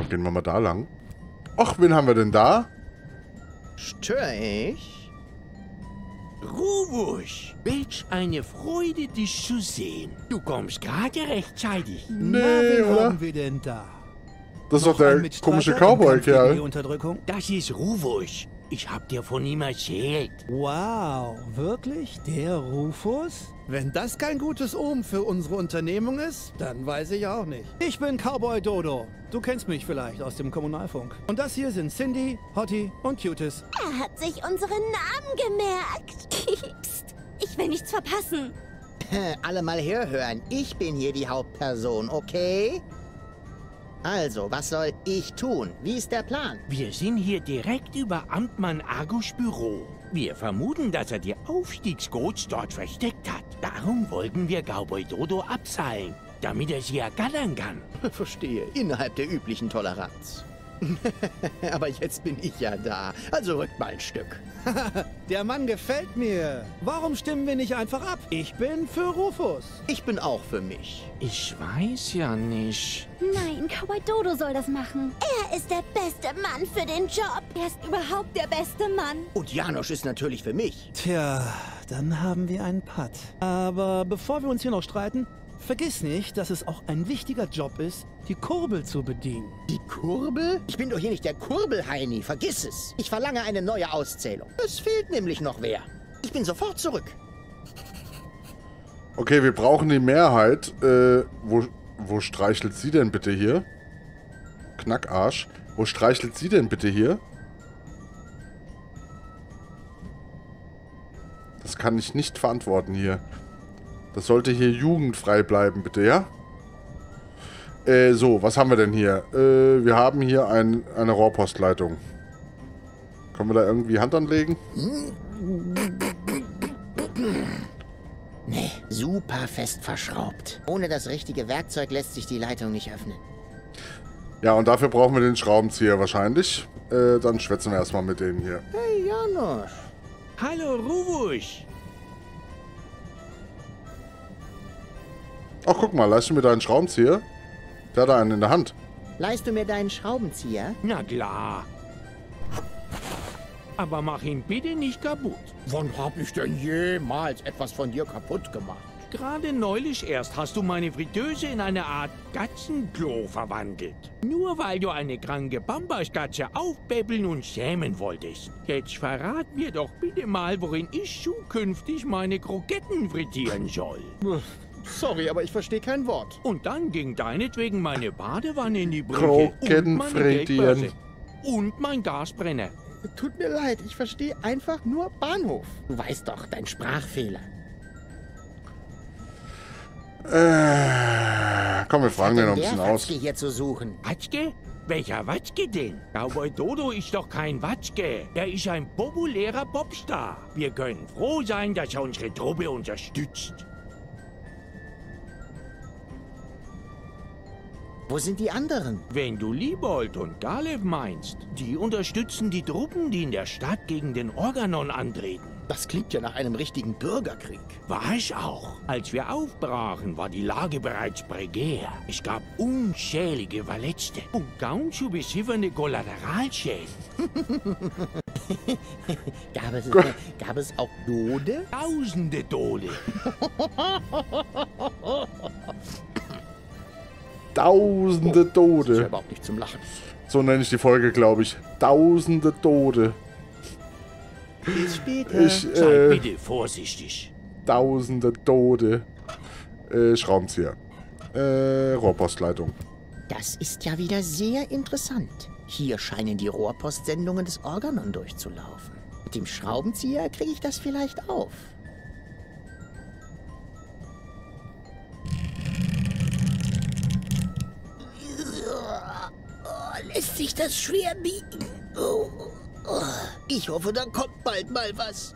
dann gehen wir mal da lang. Ach, wen haben wir denn da? Störe ich? Ruvusch, welch eine Freude, dich zu sehen. Du kommst gerade rechtzeitig. Nee, wen oder? haben wir denn da? Das ist doch Noch der ein Mitstreiter komische im Kampf gegen die Cowboy-Kerl. Unterdrückung? Das ist Ruvusch. Ich hab dir von ihm erzählt. Wow, wirklich? Der Rufus? Wenn das kein gutes Omen für unsere Unternehmung ist, dann weiß ich auch nicht. Ich bin Cowboy Dodo. Du kennst mich vielleicht aus dem Kommunalfunk. Und das hier sind Cindy, Hottie und Cutis. Er hat sich unsere Namen gemerkt. Psst, ich will nichts verpassen. Alle mal herhören. Ich bin hier die Hauptperson, okay? Also, was soll ich tun? Wie ist der Plan? Wir sind hier direkt über Amtmann Argus Büro. Wir vermuten, dass er die Aufstiegscodes dort versteckt hat. Darum wollten wir Cowboy Dodo abseilen, damit er sie ergattern kann. Verstehe. Innerhalb der üblichen Toleranz. Aber jetzt bin ich ja da. Also rückt mal ein Stück. Der Mann gefällt mir. Warum stimmen wir nicht einfach ab? Ich bin für Rufus. Ich bin auch für mich. Ich weiß ja nicht. Nein, Cowboy Dodo soll das machen. Er ist der beste Mann für den Job. Er ist überhaupt der beste Mann. Und Janosch ist natürlich für mich. Tja, dann haben wir einen Putt. Aber bevor wir uns hier noch streiten, vergiss nicht, dass es auch ein wichtiger Job ist, die Kurbel zu bedienen. Die Kurbel? Ich bin doch hier nicht der Kurbelheini. Vergiss es. Ich verlange eine neue Auszählung. Es fehlt nämlich noch wer. Ich bin sofort zurück. Okay, wir brauchen die Mehrheit. Wo streichelt sie denn bitte hier? Knackarsch. Wo streichelt sie denn bitte hier? Das kann ich nicht verantworten hier. Das sollte hier jugendfrei bleiben, bitte, ja? So, was haben wir denn hier? Wir haben hier eine Rohrpostleitung. Können wir da irgendwie Hand anlegen? Nee, super fest verschraubt. Ohne das richtige Werkzeug lässt sich die Leitung nicht öffnen. Ja, und dafür brauchen wir den Schraubenzieher wahrscheinlich. Dann schwätzen wir erstmal mit denen hier. Hey, Janosch. Hallo, Ruvusch. Ach, guck mal, leist du mir deinen Schraubenzieher? Der hat einen in der Hand. Leihst du mir deinen Schraubenzieher? Na klar. Aber mach ihn bitte nicht kaputt. Wann hab ich denn jemals etwas von dir kaputt gemacht? Gerade neulich erst hast du meine Fritteuse in eine Art Katzenklo verwandelt. Nur weil du eine kranke Bambaskatze aufpäppeln und schämen wolltest. Jetzt verrat mir doch bitte mal, worin ich zukünftig meine Kroketten frittieren soll. Sorry, aber ich verstehe kein Wort. Und dann ging deinetwegen meine Badewanne in die Brüche. Kroketten und meine frittieren. Geldbörse. Und mein Gasbrenner. Tut mir leid, ich verstehe einfach nur Bahnhof. Du weißt doch, dein Sprachfehler. Komm, wir fragen den noch ein bisschen aus. Watzke hier zu suchen? Watzke? Welcher Watzke denn? Cowboy Dodo ist doch kein Watzke. Er ist ein populärer Popstar. Wir können froh sein, dass er unsere Truppe unterstützt. Wo sind die anderen? Wenn du Liebold und Galev meinst, die unterstützen die Truppen, die in der Stadt gegen den Organon antreten. Das klingt ja nach einem richtigen Bürgerkrieg. War es auch. Als wir aufbrachen, war die Lage bereits prekär. Es gab unzählige Verletzte und kaum zu beziffernde Kollateralschäden. Gab es auch Tode? Tausende Tode. Tausende Ist ja Tode. überhaupt nicht zum Lachen. So nenne ich die Folge, glaube ich. Tausende Tode. Bis später. Sei bitte vorsichtig. Tausende Tode. Schraubenzieher. Rohrpostleitung. Das ist ja wieder sehr interessant. Hier scheinen die Rohrpostsendungen des Organon durchzulaufen. Mit dem Schraubenzieher kriege ich das vielleicht auf. Lässt sich das schwer biegen? Ich hoffe, da kommt bald mal was.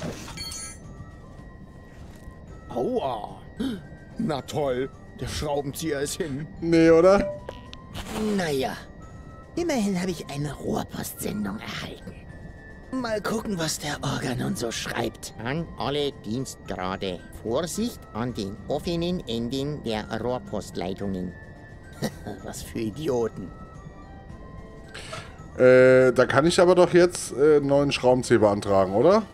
Aua. Na toll, der Schraubenzieher ist hin. Nee, oder? Naja, immerhin habe ich eine Rohrpostsendung erhalten. Mal gucken, was der Organon so schreibt. An alle Dienstgrade. Vorsicht an den offenen Enden der Rohrpostleitungen. Was für Idioten. Da kann ich aber doch jetzt einen neuen Schraubenzieher beantragen, oder?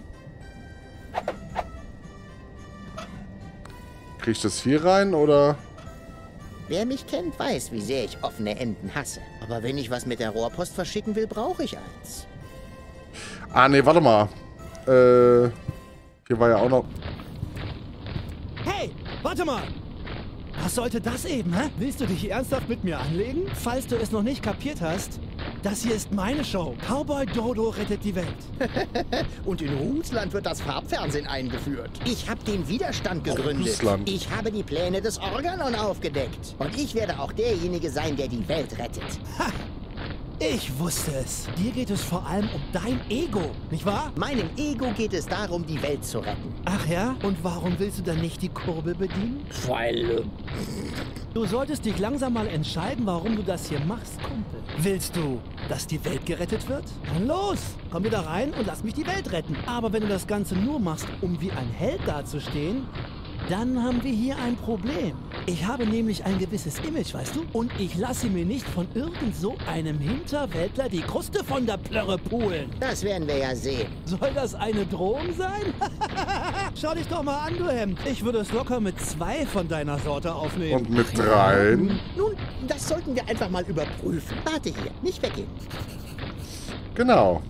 Krieg ich das hier rein, oder? Wer mich kennt, weiß, wie sehr ich offene Enden hasse. Aber wenn ich was mit der Rohrpost verschicken will, brauche ich eins. Ah, nee, warte mal. Hier war ja auch noch... Hey, warte mal! Was sollte das eben, hä? Willst du dich ernsthaft mit mir anlegen? Falls du es noch nicht kapiert hast, das hier ist meine Show. Cowboy Dodo rettet die Welt. Und in Russland wird das Farbfernsehen eingeführt. Ich habe den Widerstand gegründet. Russland. Ich habe die Pläne des Organon aufgedeckt. Und ich werde auch derjenige sein, der die Welt rettet. Ha! Ich wusste es. Dir geht es vor allem um dein Ego, nicht wahr? Meinem Ego geht es darum, die Welt zu retten. Ach ja? Und warum willst du dann nicht die Kurbel bedienen? Weil... Du solltest dich langsam mal entscheiden, warum du das hier machst, Kumpel. Willst du, dass die Welt gerettet wird? Dann los! Komm wieder rein und lass mich die Welt retten. Aber wenn du das Ganze nur machst, um wie ein Held dazustehen, dann haben wir hier ein Problem. Ich habe nämlich ein gewisses Image, weißt du? Und ich lasse mir nicht von irgend so einem Hinterwäldler die Kruste von der Plörre pulen. Das werden wir ja sehen. Soll das eine Drohung sein? Schau dich doch mal an, du Hemd. Ich würde es locker mit 2 von deiner Sorte aufnehmen. Und mit 3. Nun, das sollten wir einfach mal überprüfen. Warte hier, nicht weggehen. Genau.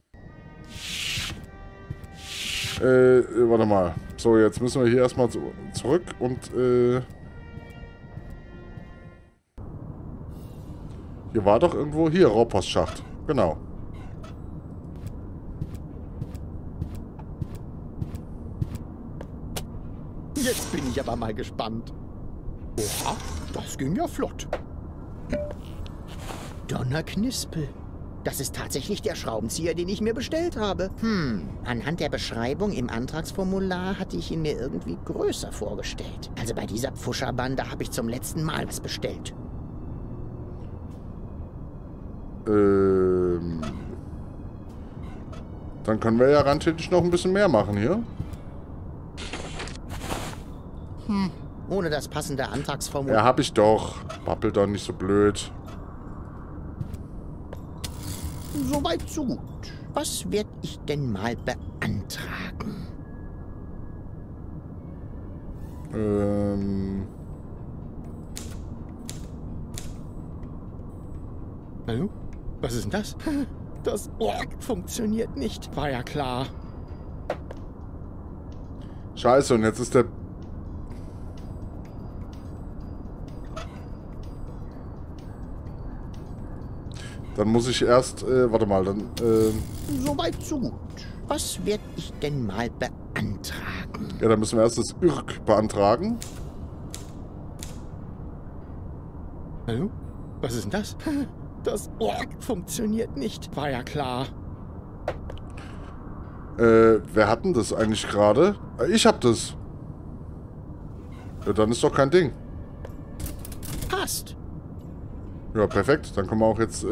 Warte mal. So, jetzt müssen wir hier erstmal zurück und hier war doch irgendwo... Hier, Rohrpostschacht. Genau. Jetzt bin ich aber mal gespannt. Oha, das ging ja flott. Donnerknispel. Das ist tatsächlich der Schraubenzieher, den ich mir bestellt habe. Anhand der Beschreibung im Antragsformular hatte ich ihn mir irgendwie größer vorgestellt. Also bei dieser Pfuscherbande habe ich zum letzten Mal was bestellt. Dann können wir ja rein theoretisch noch ein bisschen mehr machen hier. Ohne das passende Antragsformular. Ja, hab ich doch. Babbel doch nicht so blöd. Soweit, so gut. Was werde ich denn mal beantragen? Hallo? Was ist denn das? Das funktioniert nicht. War ja klar. Scheiße, und jetzt ist der... Dann muss ich erst... warte mal, dann... Soweit, so gut. Was werde ich denn mal beantragen? Ja, dann müssen wir erst das IRK beantragen. Hallo? Was ist denn das? Das funktioniert nicht. War ja klar. Wer hat denn das eigentlich gerade? Ich hab das. Ja, dann ist doch kein Ding. Passt. Ja, perfekt. Dann können wir auch jetzt...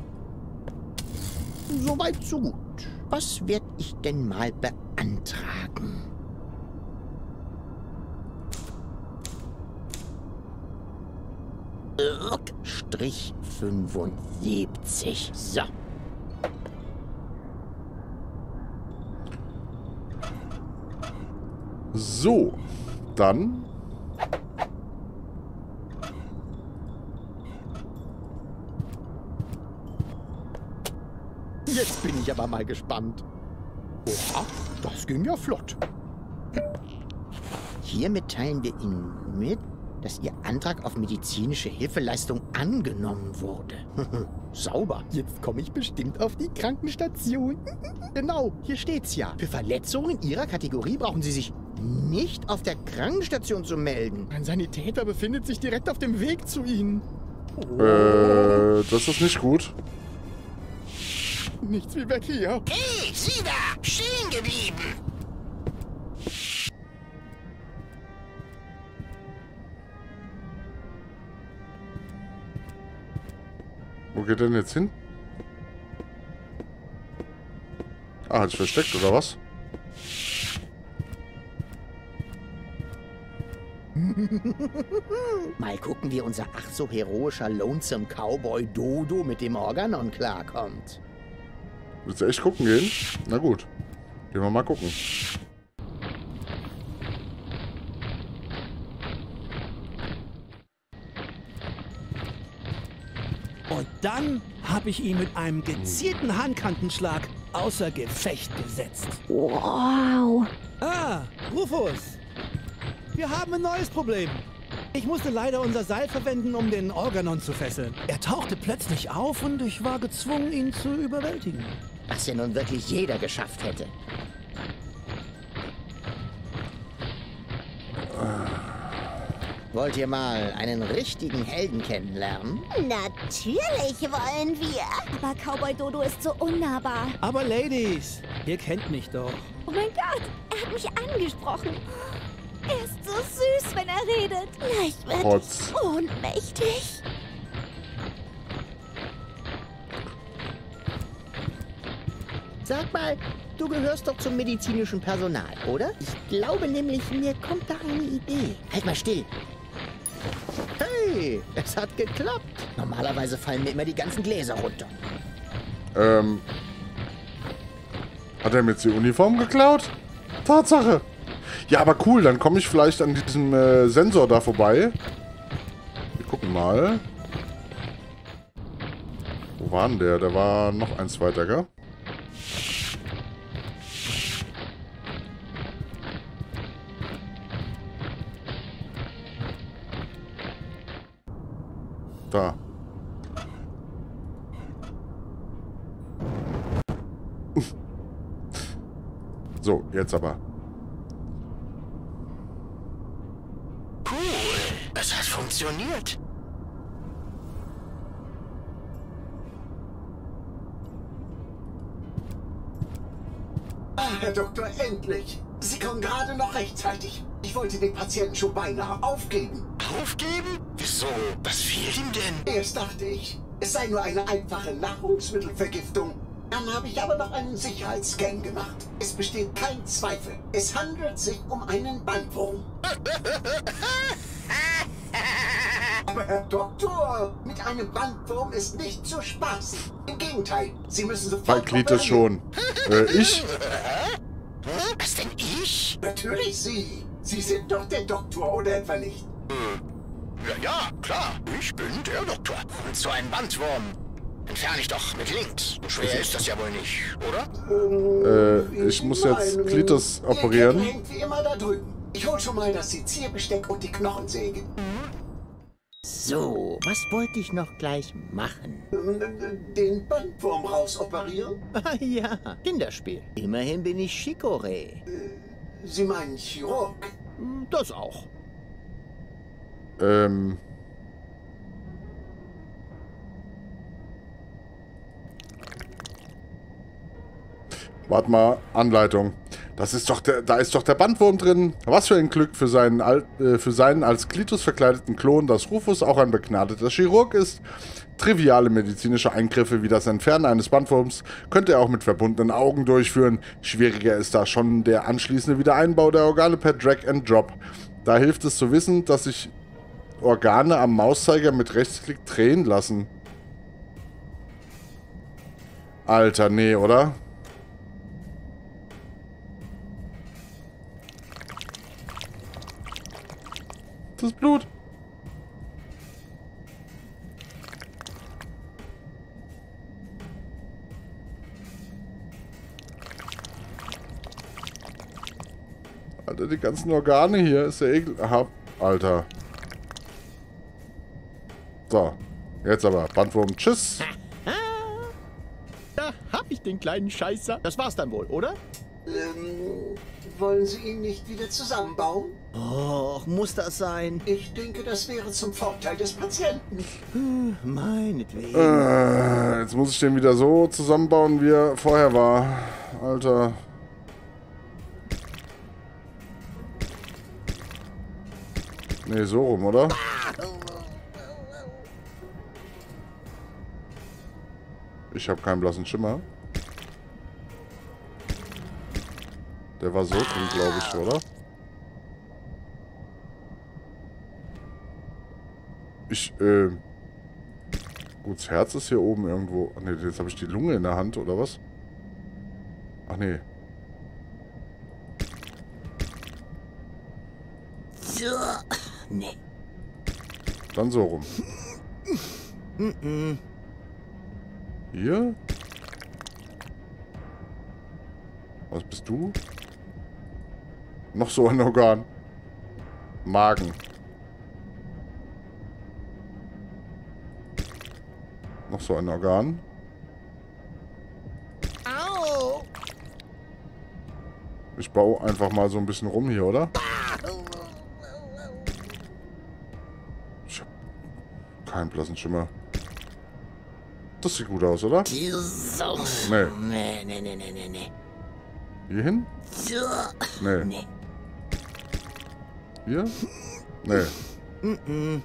Soweit, so gut. Was werde ich denn mal beantragen? Strich 75. So. So. Dann... Jetzt bin ich aber mal gespannt. Oha, das ging ja flott. Hiermit teilen wir Ihnen mit, dass Ihr Antrag auf medizinische Hilfeleistung angenommen wurde. Sauber. Jetzt komme ich bestimmt auf die Krankenstation. Genau, hier steht's ja. Für Verletzungen Ihrer Kategorie brauchen Sie sich nicht auf der Krankenstation zu melden. Ein Sanitäter befindet sich direkt auf dem Weg zu Ihnen. das ist nicht gut. Nichts wie weg hier. Hey, Sie da! Stehen geblieben! Wo geht denn jetzt hin? Ah, hat sich versteckt, oder was? Mal gucken, wie unser ach so heroischer Lonesome Cowboy Dodo mit dem Organon klarkommt. Willst du echt gucken gehen? Na gut. Gehen wir mal gucken. Und dann habe ich ihn mit einem gezielten Handkantenschlag außer Gefecht gesetzt. Wow. Ah, Rufus. Wir haben ein neues Problem. Ich musste leider unser Seil verwenden, um den Organon zu fesseln. Er tauchte plötzlich auf und ich war gezwungen, ihn zu überwältigen. Was ja nun wirklich jeder geschafft hätte. Wollt ihr mal einen richtigen Helden kennenlernen? Natürlich wollen wir. Aber Cowboy Dodo ist so unnahbar. Aber Ladies, ihr kennt mich doch. Oh mein Gott, er hat mich angesprochen. Er ist so süß, wenn er redet. Leicht wird Trotz. ohnmächtig. Sag mal, du gehörst doch zum medizinischen Personal, oder? Ich glaube nämlich, mir kommt da eine Idee. Halt mal still. Hey, es hat geklappt. Normalerweise fallen mir immer die ganzen Gläser runter. Hat er mir jetzt die Uniform geklaut? Tatsache. Ja, aber cool, dann komme ich vielleicht an diesem Sensor da vorbei. Wir gucken mal. Wo war denn der? Der war noch eins weiter, gell? Da. So, jetzt aber. Cool, es hat funktioniert. Ah, Herr Doktor, endlich! Sie kommen gerade noch rechtzeitig. Ich wollte den Patienten schon beinahe aufgeben. Aufgeben? Wieso? Was fehlt ihm denn? Erst dachte ich, es sei nur eine einfache Nahrungsmittelvergiftung. Dann habe ich aber noch einen Sicherheitsscan gemacht. Es besteht kein Zweifel. Es handelt sich um einen Bandwurm. Aber Herr Doktor, mit einem Bandwurm ist nicht zu spaßen. Im Gegenteil, Sie müssen sofort... Bei Klitus schon. Ich? Was denn ich? Natürlich Sie. Sie sind doch der Doktor, oder etwa nicht? Ja, klar. Ich bin der Doktor. Und so ein Bandwurm entferne ich doch mit links. So schwer ist das ja wohl nicht, oder? Ich muss jetzt Klitus operieren. Der hängt wie immer da drüben. Ich hol schon mal das Sezierbesteck und die Knochensäge. So, was wollte ich noch gleich machen? Den Bandwurm rausoperieren? Ah ja, Kinderspiel. Immerhin bin ich Chicorée. Sie meinen Chirurg? Das auch. Warte mal, Anleitung. Das ist doch da ist doch der Bandwurm drin. Was für ein Glück für seinen als Klitus verkleideten Klon, dass Rufus auch ein begnadeter Chirurg ist. Triviale medizinische Eingriffe wie das Entfernen eines Bandwurms könnte er auch mit verbundenen Augen durchführen. Schwieriger ist da schon der anschließende Wiedereinbau der Organe per Drag and Drop. Da hilft es zu wissen, dass sich Organe am Mauszeiger mit Rechtsklick drehen lassen. Alter, nee, oder? Das Blut. Alter, die ganzen Organe hier ist ja ekelhaft. Alter. So. Jetzt aber. Bandwurm. Tschüss. Da hab ich den kleinen Scheißer. Das war's dann wohl, oder? Wollen Sie ihn nicht wieder zusammenbauen? Och, muss das sein? Ich denke, das wäre zum Vorteil des Patienten. Meinetwegen. Jetzt muss ich den wieder so zusammenbauen, wie er vorher war. Alter. Nee, so rum, oder? Ich habe keinen blassen Schimmer. Der war so drin, glaube ich, oder? Gut, das Herz ist hier oben irgendwo. Ach nee, jetzt habe ich die Lunge in der Hand, oder was? Ach nee. Nee. Dann so rum. Hier? Was bist du? Noch so ein Organ. Magen. Noch so ein Organ. Au! Ich baue einfach mal so ein bisschen rum hier, oder? Ich hab keinen blassen Schimmer. Das sieht gut aus, oder? Nee. Nee. Hier hin? Nee. Nee. Hier? Nee.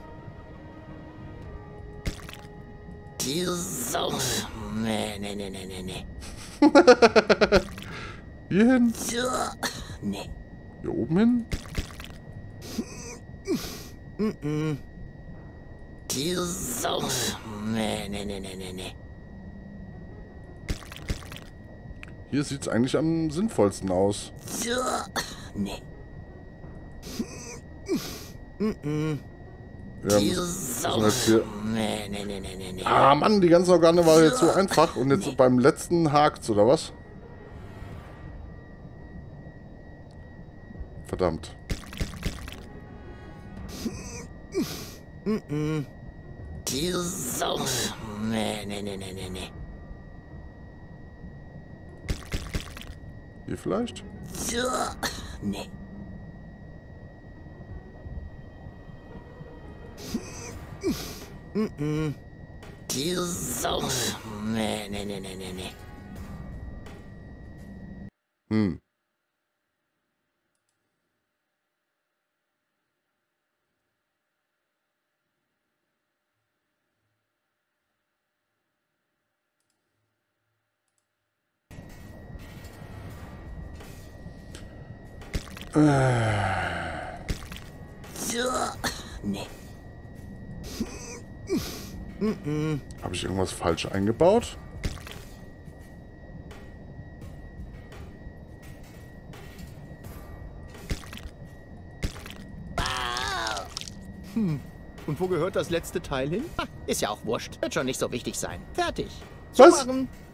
Nee. Hier hin? Nee. Hier oben hin? Nee. Hier sieht es eigentlich am sinnvollsten aus. Nee. Ja, müssen jetzt hier... Nee. Ah, Mann, die ganzen Organe waren jetzt so einfach. Und jetzt beim letzten hakt's, oder was? Verdammt. Nee. Hier vielleicht? Nee. Nee. Hm. Nee. Habe ich irgendwas falsch eingebaut? Und wo gehört das letzte Teil hin? Ist ja auch wurscht. Wird schon nicht so wichtig sein. Fertig. Was? Zumachen.